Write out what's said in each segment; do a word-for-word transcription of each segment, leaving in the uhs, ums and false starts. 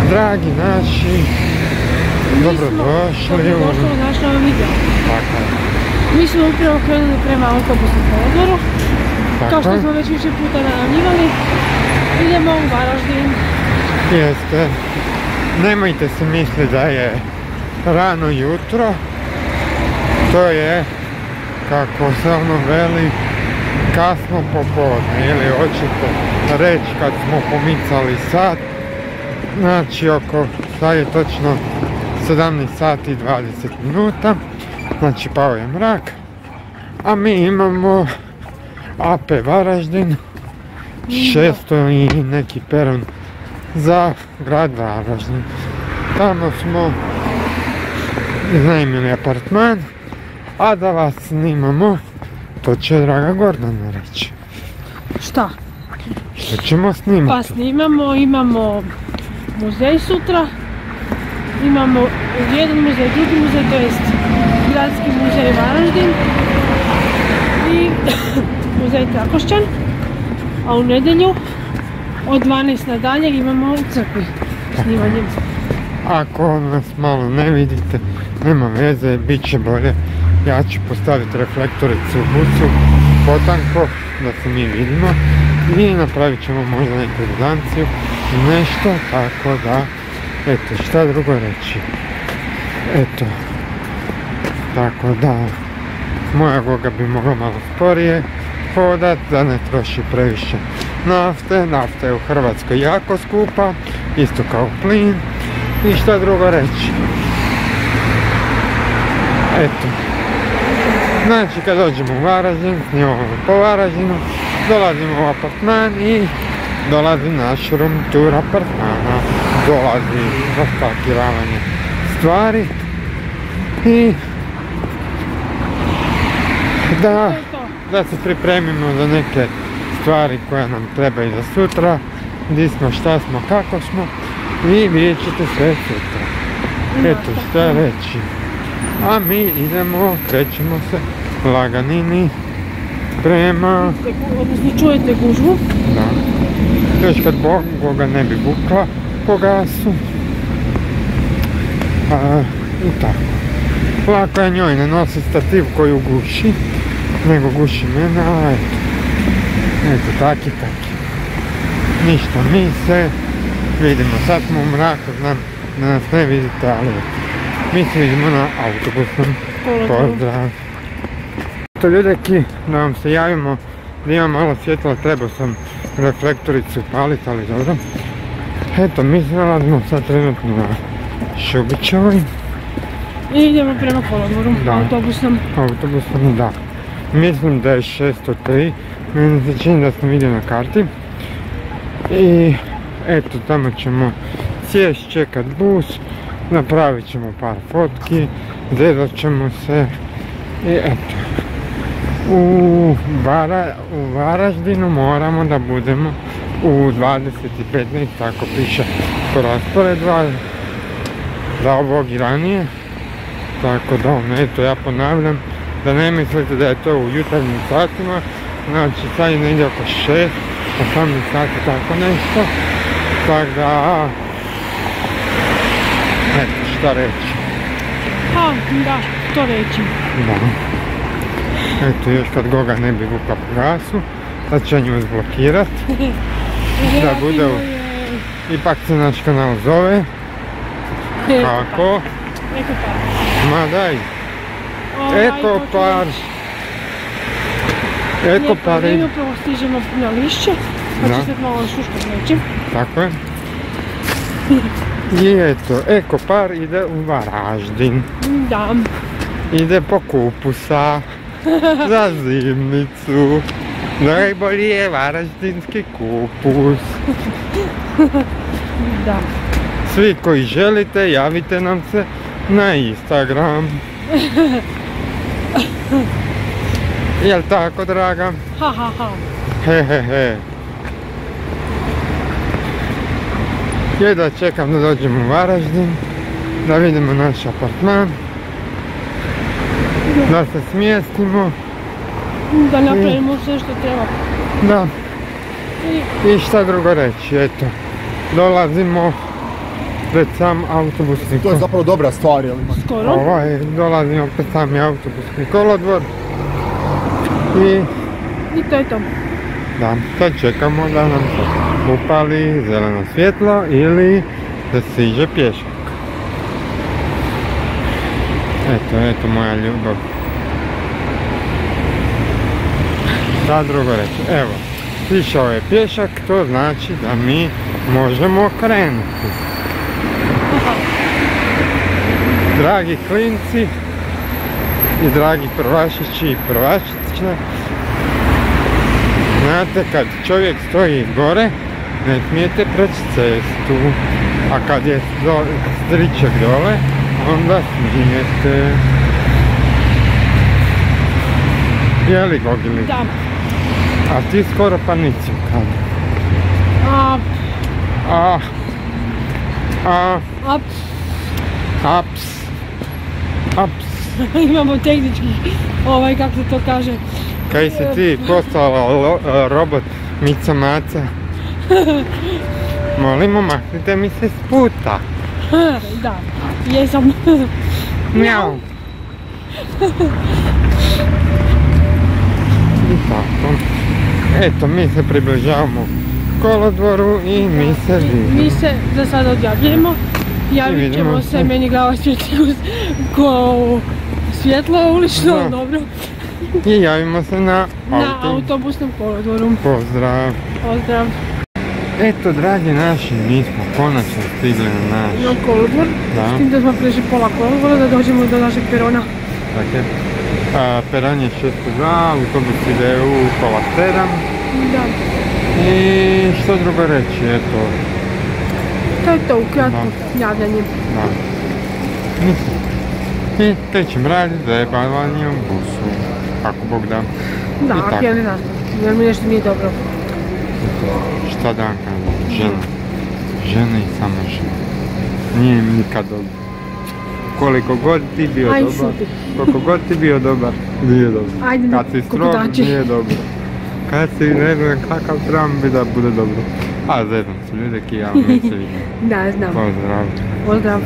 Dragi naši, dobrodošli u naš novi video. Tako je. Mi smo upravo krenuli prema autobusnom kolodvoru. Kao što smo već više puta najavljivali, idemo u Varaždin. Jeste. Nemojte se misliti da je rano jutro. To je, kako se ono veli, kasno popodne. Ili hoćete reći kad smo pomicali sat. Znači oko, sad je točno sedamnaest sati i dvadeset minuta. Znači pao je mrak. A mi imamo A P Varaždin, šesto i neki peron za grad Varaždin. Tamo smo iznajmili apartman, a da vas snimamo, to će draga Gordana reći. Šta? Što ćemo snimati? Pa snimamo, imamo muzej sutra, imamo jedan muzej, drugi muzej, to jest Gradski muzej Varaždin i muzej Trakošćan, a u nedjelju od dvanaest nadalje imamo u crkvi snimanje. Ako nas malo ne vidite, nema veze, bit će bolje. Ja ću postaviti reflektoricu u busu, potanko, da se mi vidimo i napravit ćemo možda neku evidenciju, nešto, tako da, eto, šta drugo reći. Eto, tako da, moja Goga bi mogla malo sporije hodat, da ne troši previše nafte. Nafta je u Hrvatskoj jako skupa, isto kao plin. I šta drugo reći. Eto. Znači kad dođemo u Varaždin, snimamo po Varaždinu, dolazimo u apartman i dolazi naš room tour apartmana. Dolazi rastakiravanje stvari i da, da se pripremimo za neke stvari koje nam trebaju za sutra, gdje smo, šta smo, kako smo i vidjet ćete sve sutra. Eto šta reći. A mi idemo, krećemo se laganini prema... Odnosno čujete gužvu? Da. Još kad Boga ne bi vukla po gasu. A, i tako. Lako je njoj, ne nosi stativ koju guši, nego guši mene, a eto. Eto, tak i tak. Ništa, mi se vidimo. Sad smo u mraku, znam da nas ne vidite, ali mi se vidimo na autobusnom. Pozdrav. Eto ljudeki, da vam se javimo, da imam malo svjetla, trebao sam reflektoricu paliti, ali dobro. Eto, mi se nalazimo sad trenutno na Šubićevoj. I idemo prema kolodvoru, autobusom. Autobusom, da. Mislim da je šesto tri, meni se čini da sam vidio na karti. I eto, tamo ćemo sjest, čekat bus, napravit ćemo par fotki, zedat ćemo se i eto. U, Vara, u Varaždinu moramo da budemo u dvadeset i petnaest, tako piše po rasporedu, za ovog i ranije. Tako da, eto, ja ponavljam, da ne mislite da je to u jutarnjim satima, znači sad je negdje oko šest, osamnaest sati, tako nešto, tako da, eto, šta reći. Ha, da, što reći. Da. Eto, još kad Goga ne bi vukla po gasu, sad će nju zblokirat, da bude u... Ipak se naš kanal zove, kako? Ekopar. Ma daj. Ekopar. Ekopar. Mi upravo stižemo na lišće, pa će sad malo šuškat nečim. Tako je. I eto, Ekopar ide u Varaždin. Da. Ide po kupusa za zimnicu. Najbolji je varaždinski kupus. Da. Svi koji želite, javite nam se na Instagram. Jel tako, draga? Ha, ha, ha. He, he, he. Jedva čekam da dođemo u Varaždin, da vidimo naš apartman, da se smjestimo. Da napravimo sve što treba. Da. I šta drugo reći, eto. Dolazimo pred sam autobusni To je kolodvor. zapravo dobra stvar, jel? Skoro. Ovaj, dolazimo pred sami autobusni kolodvor. I I to je to. da, sad čekamo da nam se upali zeleno svjetlo ili da siđe pješak. Eto, eto moja ljubav. Sad drugo reći, evo, išao je pješak, to znači da mi možemo krenuti. Dragi klinci i dragi prvašići i prvašiće, znate, kad čovjek stoji gore, ne smijete preći cestu, a kad je striček dole, onda smijete. Je li, Gogili? Da. A ti skoro pa nisi kad? A, A, a, ups. aps, aps. Imamo tehnički, ovaj, kako se to kaže. Kaj si ti postala lo, robot Mica Maca? Molimo, maknite mi se s puta. Da, jesam. Mjau. I tako. Eto, mi se približavamo kolodvoru i mi se vidimo. Mi se za sada odjavljujemo. Javit vidimo ćemo se. se, meni glava svijetli ko svjetlo ulično, Da. dobro. I javimo se na Na auto. autobusnom kolodvoru. Pozdrav. Pozdrav. Eto, dragi naši, mi smo konačno stigli na naš. Na kolodvor. Da. S tim da smo prešli pola kolodvora da dođemo do našeg perona. Dakle, a, peron je šesto dva, autobus ide u pola sedam. Da. I što drugo reći, eto, To je to, ukratko javljanje. da. Mislim. I krećem raditi zajebavanje u busu, ako Bog da. I Da, tako. ako ja ne znam, jer mi nešto nije dobro. Šta da vam kažem, žena. Žena i samo žena. Nije mi nikad dobro. Koliko god ti bio Aj, dobar, šuti. koliko god ti bio dobar, nije dobro. Ajde, Kad si strog, kokotači. nije dobro. Kad si ne znam kakav trebam bi da bude dobro. A zedam se ljudi ki ja ne se vidim. Da, znam. Pozdrav. Pozdrav.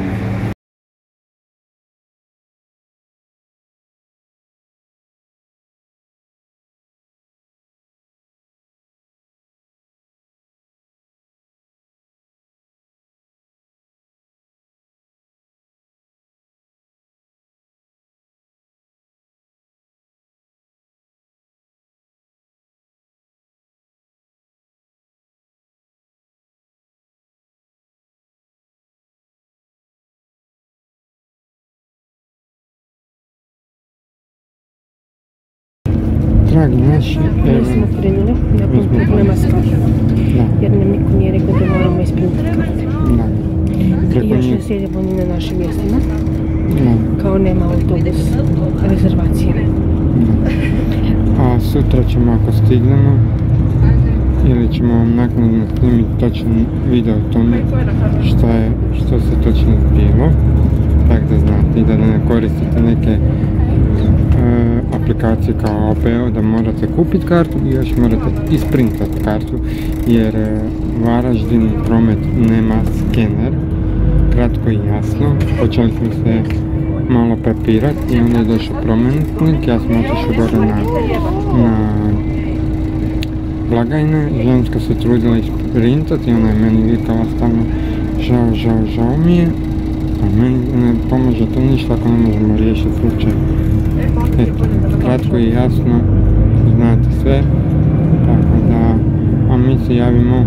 Dragi naši, Mi evo, smo krenuli nakon Uzmi. problema s kartom. da, Jer nam niko nije rekao da moramo isprintati karte. da. I Preko još njih, ne sjedimo ni na našim mjestima. da, Kao nema autobus rezervacije. da. A sutra ćemo ako stignemo, ili ćemo vam naknadno snimiti točan video o tome šta je, što se točno zbilo. Tako da znate i da ne koristite neke e, aplikacije kao A P O da morate kupiti kartu i još morate isprintati kartu jer e, Varaždin promet nema skener, kratko i jasno. Počeli smo se malo prepirati i onda je došao prometnik, ja sam otišao gore na, na blagajne, ženska se trudila isprintati i ona je meni vikala stalno žao, žao, žao mi je. A meni ne pomaže to ništa ako ne možemo riješiti slučaj. Eto, kratko i jasno, znate sve, tako da, a mi se javimo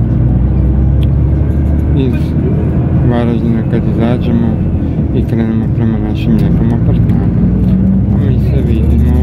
iz Varaždina kad izađemo i krenemo prema našim lijepom apartmanu. A mi se vidimo